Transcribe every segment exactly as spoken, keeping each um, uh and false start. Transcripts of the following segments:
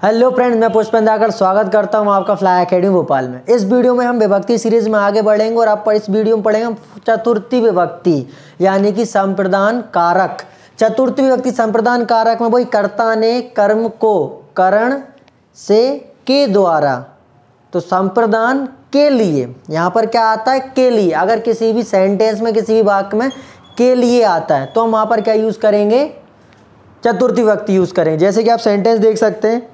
Hello friends, मैं पुष्पेंद्र स्वागत करता हूं आपका फ्लाई एकेडमी भोपाल में। इस वीडियो में हम विभक्ति सीरीज में आगे बढ़ेंगे और आप इस वीडियो में पढ़ेंगे चतुर्थी विभक्ति यानी कि संप्रदान कारक। चतुर्थी विभक्ति संप्रदान कारक में वही कर्ता ने कर्म को करण से के द्वारा, तो संप्रदान के लिए यहाँ पर क्या आता है, के लिए। अगर किसी भी सेंटेंस में किसी भी वाक्य में के लिए आता है तो हम वहाँ पर क्या यूज़ करेंगे, चतुर्थी विभक्ति यूज़ करेंगे। जैसे कि आप सेंटेंस देख सकते हैं,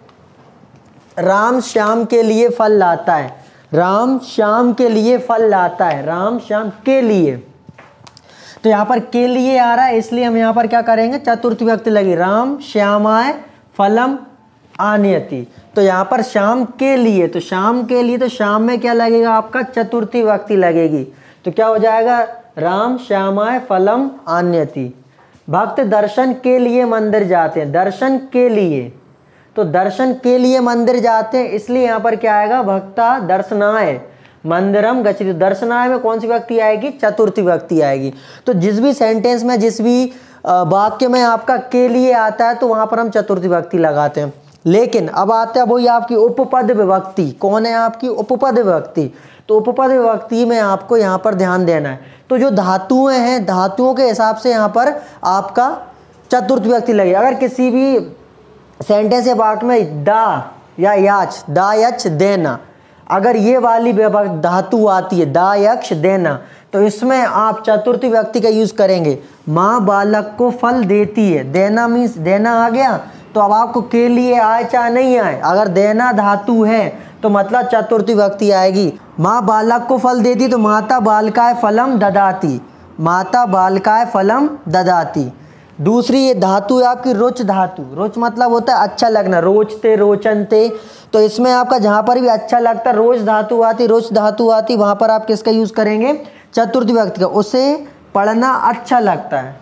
राम श्याम के लिए फल लाता है। राम श्याम के लिए फल लाता है, राम श्याम के लिए, तो यहाँ पर के लिए आ रहा है, इसलिए हम यहाँ पर क्या करेंगे, चतुर्थी विभक्ति लगी। राम श्यामाय फलम आनयति, तो यहाँ पर शाम के लिए, तो शाम के लिए, तो शाम में क्या लगेगा आपका, चतुर्थी विभक्ति लगेगी। तो क्या हो जाएगा, राम श्यामाय फलम आनयति। भक्त दर्शन के लिए मंदिर जाते हैं, दर्शन के लिए, तो दर्शन के लिए मंदिर जाते हैं, इसलिए यहाँ पर क्या आएगा, भक्ता दर्शनाय मंदिरम गच्छति। दर्शनाय में कौन सी विभक्ति आएगी, चतुर्थी विभक्ति आएगी। तो जिस भी सेंटेंस में जिस भी वाक्य में आपका के लिए आता है तो वहाँ पर हम चतुर्थी विभक्ति लगाते हैं। लेकिन अब आता है वही आपकी उपपद विभक्ति। कौन है आपकी उपपद विभक्ति, तो उपपद विभक्ति में आपको यहाँ पर ध्यान देना है। तो जो धातुएं हैं, धातुओं के हिसाब से यहाँ पर आपका चतुर्थी विभक्ति लगेगी। अगर किसी भी सेंटेंस या वाक्य में दा या याच, दा यक्ष देना, अगर ये वाली धातु आती है दा यक्ष देना, तो इसमें आप चतुर्थी विभक्ति का यूज करेंगे। माँ बालक को फल देती है, देना मीन्स देना आ गया, तो अब आपको के लिए आए चाहे नहीं आए, अगर देना धातु है तो मतलब चतुर्थी विभक्ति आएगी। माँ बालक को फल देती, तो माता बालकाय फलम ददाती, माता बालकाय फलम ददाती। दूसरी ये धातु है आपकी रुच धातु। रुच मतलब होता है अच्छा लगना, रोचते रोचनते, तो इसमें आपका जहाँ पर भी अच्छा लगता है रोज धातु आती, रुच धातु आती, वहाँ पर आप किसका यूज़ करेंगे, चतुर्थी विभक्ति का। उसे पढ़ना अच्छा लगता है,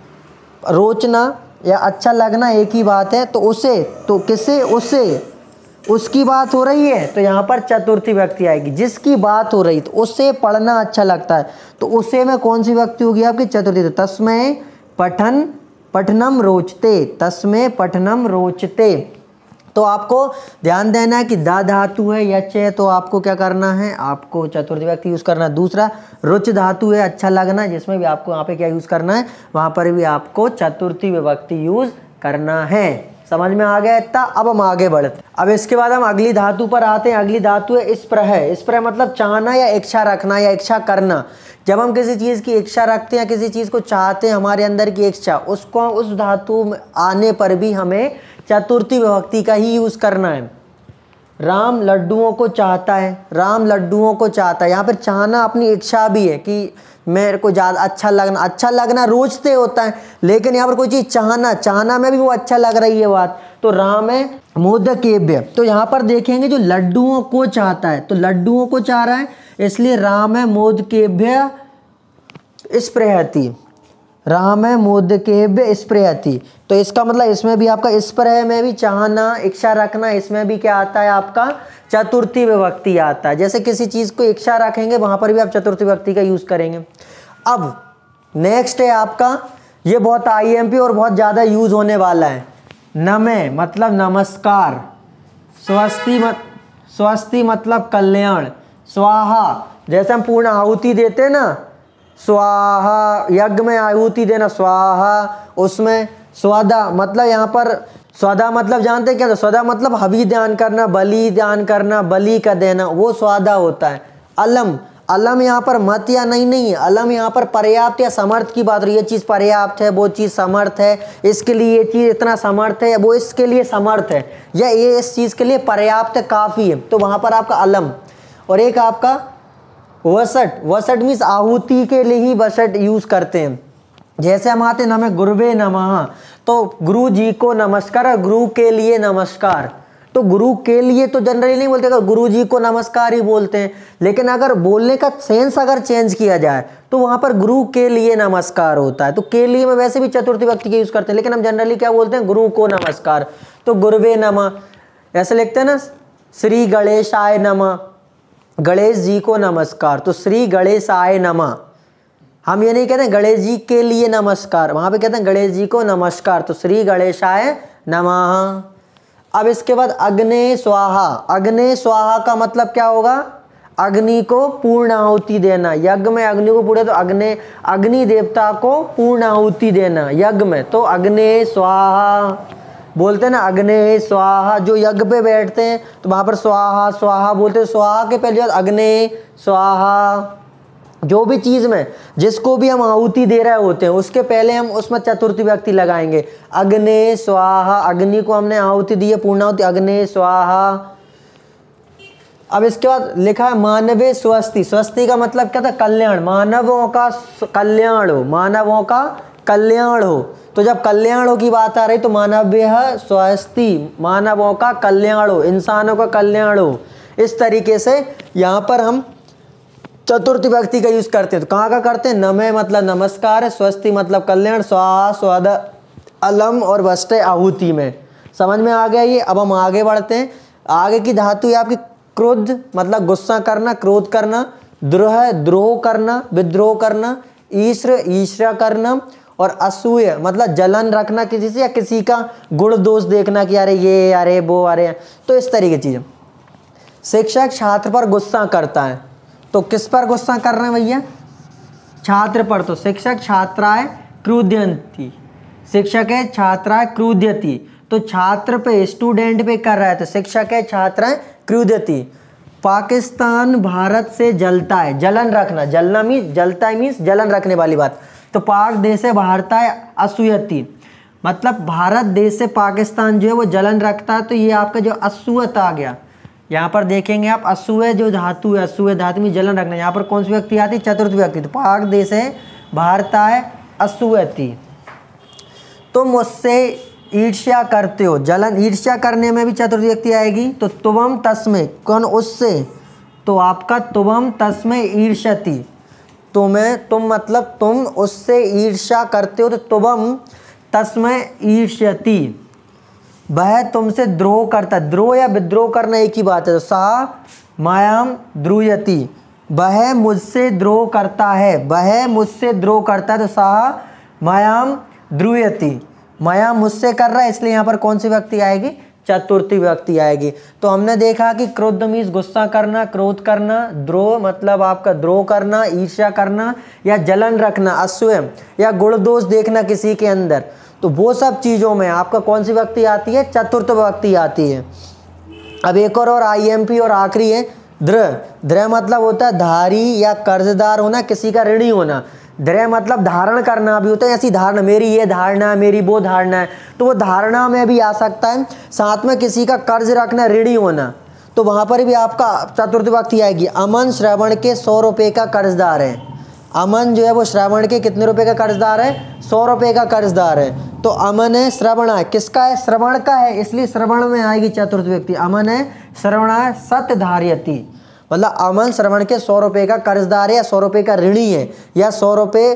रोचना या अच्छा लगना एक ही बात है, तो उसे, तो किसे, उसे, उसकी बात हो रही है तो यहाँ पर चतुर्थी विभक्ति आएगी। जिसकी बात हो रही तो उसे पढ़ना अच्छा लगता है, तो उसे में कौन सी विभक्ति होगी आपकी, चतुर्थी। तो तस्मै पठन पठनम रोचते, तस्मै पठनम रोचते। तो आपको ध्यान देना है कि दा धातु है, यच है, तो आपको क्या करना है, आपको चतुर्थी विभक्ति यूज़ करना है। दूसरा रुच धातु है, अच्छा लगना, जिसमें भी आपको यहाँ पे क्या यूज़ करना है, वहाँ पर भी आपको चतुर्थी विभक्ति यूज़ करना है। समझ में आ गया इतना। अब हम आगे बढ़ते, अब इसके बाद हम अगली धातु पर आते हैं। अगली धातु है स्प्रह। स्प्रह मतलब चाहना या इच्छा रखना या इच्छा करना। जब हम किसी चीज़ की इच्छा रखते हैं या किसी चीज़ को चाहते हैं, हमारे अंदर की इच्छा, उसको उस धातु में आने पर भी हमें चतुर्थी विभक्ति का ही यूज़ करना है। राम लड्डुओं को चाहता है, राम लड्डुओं को चाहता है, यहाँ पर चाहना अपनी इच्छा भी है कि मेरे को ज़्यादा अच्छा लगना, अच्छा लगना रोचते होता है, लेकिन यहाँ पर कोई चीज़ चाहना, चाहना में भी वो अच्छा लग रही है बात, तो राम है मोदकेभ्य। तो यहाँ पर देखेंगे जो लड्डुओं को चाहता है, तो लड्डुओं को चाह रहा है, इसलिए राम है मोदकेभ्य स्पृहति, राम है मोदकेभ्य स्पृहति। तो इसका मतलब इसमें भी आपका स्प्रह में भी चाहना, इच्छा रखना, इसमें भी क्या आता है आपका, चतुर्थी विभक्ति आता है। जैसे किसी चीज़ को इच्छा रखेंगे वहाँ पर भी आप चतुर्थी विभक्ति का यूज़ करेंगे। अब नेक्स्ट है आपका, ये बहुत आईएमपी और बहुत ज़्यादा यूज़ होने वाला है, नमे मतलब नमस्कार, स्वस्ति मत स्वस्ति मतलब कल्याण, स्वाहा जैसे हम पूर्ण आहुति देते हैं ना, स्वाहा, यज्ञ में आहुति देना स्वाहा, उसमें स्वदा मतलब यहाँ पर स्वदा मतलब जानते हैं क्या, तो स्वदा मतलब हवि दान करना, बलि दान करना, बलि का देना, वो स्वादा होता है। अलम, अलम यहाँ पर मत या नहीं नहीं है, अलम यहाँ पर पर्याप्त या समर्थ की बात हो रही है। ये चीज़ पर्याप्त है, वो चीज़ समर्थ है, इसके लिए ये चीज़ इतना समर्थ है, वो इसके लिए समर्थ है, या ये इस चीज़ के लिए पर्याप्त काफ़ी है, तो वहाँ पर आपका अलम। और एक आपका वसट, वसट मीन्स आहुति के लिए ही वसट यूज़ करते हैं। जैसे हम आते हैं नमः गुरुवे नमः, तो गुरु जी को नमस्कार, गुरु के लिए नमस्कार, तो गुरु के लिए तो जनरली नहीं बोलते, अगर गुरु जी को नमस्कार ही बोलते हैं। लेकिन अगर बोलने का सेंस अगर चेंज किया जाए तो वहाँ पर गुरु के लिए नमस्कार होता है। तो के लिए में वैसे भी चतुर्थी विभक्ति का यूज़ करते हैं, लेकिन हम जनरली क्या बोलते हैं, गुरु को नमस्कार, तो गुरुवे नमः। ऐसे लिखते हैं ना, श्री गणेशाय नमः, गणेश जी को नमस्कार, तो श्री गणेशाय नमः। हम ये नहीं कहते गणेश जी के लिए नमस्कार, वहाँ पे कहते हैं गणेश जी को नमस्कार, तो श्री गणेशाय नमः। अब इसके बाद अग्ने स्वाहा। अग्ने स्वाहा का मतलब क्या होगा? अग्नि को पूर्ण आहुति देना। यज्ञ में अग्नि को पूर्ण, तो अग्नि अग्नि देवता को पूर्ण आहुति देना यज्ञ में, तो अग्ने स्वाहा बोलते हैं ना, अग्ने स्वाहा। जो यज्ञ पे बैठते हैं तो वहाँ पर स्वाहा स्वाहा बोलते हैं। स्वाहा के पहले अग्ने स्वाहा। जो भी चीज़ में जिसको भी हम आहुति दे रहे होते हैं उसके पहले हम उसमें चतुर्थी व्यक्ति लगाएंगे, अग्ने स्वाहा। अग्नि को हमने आहुति दी है, पूर्णाहुति, अग्ने स्वाहा। अब इसके बाद लिखा है मानवे स्वस्ति। स्वस्ति का मतलब क्या था? कल्याण। मानवों का कल्याण हो, मानवों का कल्याण हो। तो जब कल्याण हो की बात आ रही तो मानव्य स्वस्ति, मानवों का कल्याण हो, इंसानों का कल्याण हो। इस तरीके से यहाँ पर हम चतुर्थी व्यक्ति का यूज करते हैं। तो कहाँ का करते हैं? नमे मतलब नमस्कार है, स्वस्ति मतलब कल्याण, स्वाहा स्वाद अलम और वस्ते आहुति में। समझ में आ गया ये? अब हम आगे बढ़ते हैं। आगे की धातु है आपकी क्रोध मतलब गुस्सा करना, क्रोध करना, द्रोह द्रोह करना, विद्रोह करना, ईश्र ईर्ष्या करना, और असूय मतलब जलन रखना किसी से या किसी का गुण दोष देखना कि अरे ये अरे वो अरे, तो इस तरीके की चीज़ें। शिक्षक छात्र पर गुस्सा करता है, तो किस पर गुस्सा कर रहे हैं भैया? छात्र पर। तो शिक्षक छात्राएं क्रुध्यन्ति, शिक्षक है छात्राएं क्रुध्यति, तो छात्र पे स्टूडेंट पे कर रहा है, तो शिक्षक है छात्राएं क्रुध्यति। पाकिस्तान भारत से जलता है, जलन रखना, जलना मीन्स जलता है मीन्स जलन रखने वाली बात। तो पाक देश से भारता है असूयति, मतलब भारत देश से पाकिस्तान जो है वो जलन रखता है। तो ये आपका जो असूयत आ गया, यहाँ पर देखेंगे आप असूय जो धातु है, असूय धातु में जलन रखना, यहाँ पर कौन सी व्यक्ति आती है? चतुर्थ व्यक्ति। तो पाक देश है भारता है असूयति। तुम मुझसे ईर्ष्या करते हो, जलन ईर्ष्या करने में भी चतुर्थ व्यक्ति आएगी। तो तुवम तस्मे, कौन? उससे, तो आपका तुवम तस्मे ईर्ष्यति, तुम्हें तुम मतलब तुम उससे ईर्ष्या करते हो, तो तुवम तस्मे ईर्ष्यति। वह तुमसे द्रोह करता, द्रोह या विद्रोह करना एक ही बात है। तो सा मायाम द्रुयति, वह मुझसे द्रोह करता है, वह मुझसे द्रोह करता है, तो सा मायाम द्रुयति, माया मुझसे कर रहा है, इसलिए यहाँ पर कौन सी व्यक्ति आएगी? चतुर्थी व्यक्ति आएगी। तो हमने देखा कि क्रोध मीन्स गुस्सा करना, क्रोध करना, द्रोह मतलब आपका द्रोह करना, ईर्ष्या करना या जलन रखना, असूय या गुण दोष देखना किसी के अंदर। तो वो सब चीज़ों में आपका कौन सी व्यक्ति आती है? चतुर्थ व्यक्ति आती है। अब एक और और आई एम पी और आखिरी है दृढ़। दृढ़ मतलब होता है धारी या कर्जदार होना, किसी का ऋणी होना। दृढ़ मतलब धारण करना भी होता है, ऐसी धारणा, मेरी ये धारणा है, मेरी वो धारणा है, तो वो धारणा में भी आ सकता है। साथ में किसी का कर्ज रखना, ऋणी होना, तो वहाँ पर भी आपका चतुर्थ व्यक्ति आएगी। अमन श्रवण के सौ रुपये का कर्जदार है। अमन जो है वो श्रवण के कितने रुपए का कर्जदार है? सौ रुपये का कर्जदार है। तो अमन है श्रवण है, किसका है? श्रवण का है, इसलिए श्रवण में आएगी चतुर्थ व्यक्ति। अमन है श्रवण है सत्य धार्यति, मतलब अमन श्रवण के सौ रुपये का कर्जदार है या सौ रुपये का ऋणी है या सौ रुपये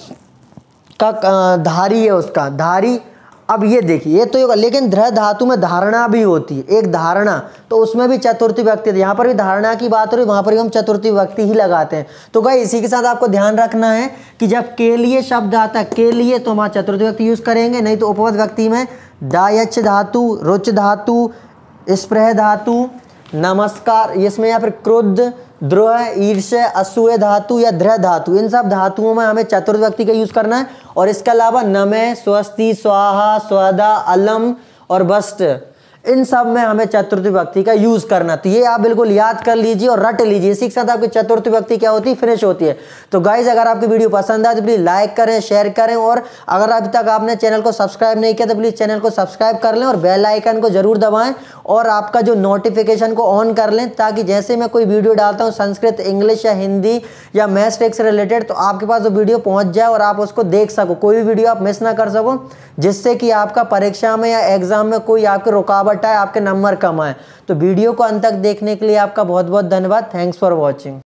का धारी है उसका, धारी। अब ये देखिए ये तो एक, लेकिन दृढ़ धातु में धारणा भी होती है, एक धारणा, तो उसमें भी चतुर्थी व्यक्ति, यहाँ पर भी धारणा की बात हो रही, वहाँ पर भी हम चतुर्थी व्यक्ति ही लगाते हैं। तो गाइस इसी के साथ आपको ध्यान रखना है कि जब के लिए शब्द आता है, के लिए, तो हम चतुर्थी व्यक्ति यूज करेंगे, नहीं तो उपपद व्यक्ति में डायच धातु, रुच धातु, स्प्रह धातु, नमस्कार, इसमें या फिर क्रोध, द्रोह, ईर्ष्या, असूय धातु या दृढ़ धातु, इन सब धातुओं में हमें चतुर्थ व्यक्ति का यूज करना है। और इसके अलावा नमः, स्वस्ति, स्वाहा, स्वदा, अलम और वस्ट, इन सब में हमें चतुर्थ व्यक्ति का यूज करना। तो ये आप बिल्कुल याद कर लीजिए और रट लीजिए। इसी के साथ आपकी चतुर्थ व्यक्ति क्या होती है? फिनिश होती है। तो गाइज अगर आपकी वीडियो पसंद आए तो प्लीज लाइक करें, शेयर करें, और अगर अभी तक आपने चैनल को सब्सक्राइब नहीं किया तो प्लीज चैनल को सब्सक्राइब कर लें और बेल आइकन को जरूर दबाएं और आपका जो नोटिफिकेशन को ऑन कर लें, ताकि जैसे मैं कोई वीडियो डालता हूँ संस्कृत, इंग्लिश या हिंदी या मैथ्स टेक्स से रिलेटेड, तो आपके पास वो वीडियो पहुँच जाए और आप उसको देख सको, कोई भी वीडियो आप मिस ना कर सको, जिससे कि आपका परीक्षा में या एग्जाम में कोई आपकी रुकावट आए, आपके नंबर कम आए। तो वीडियो को अंत तक देखने के लिए आपका बहुत बहुत धन्यवाद। Thanks for watching.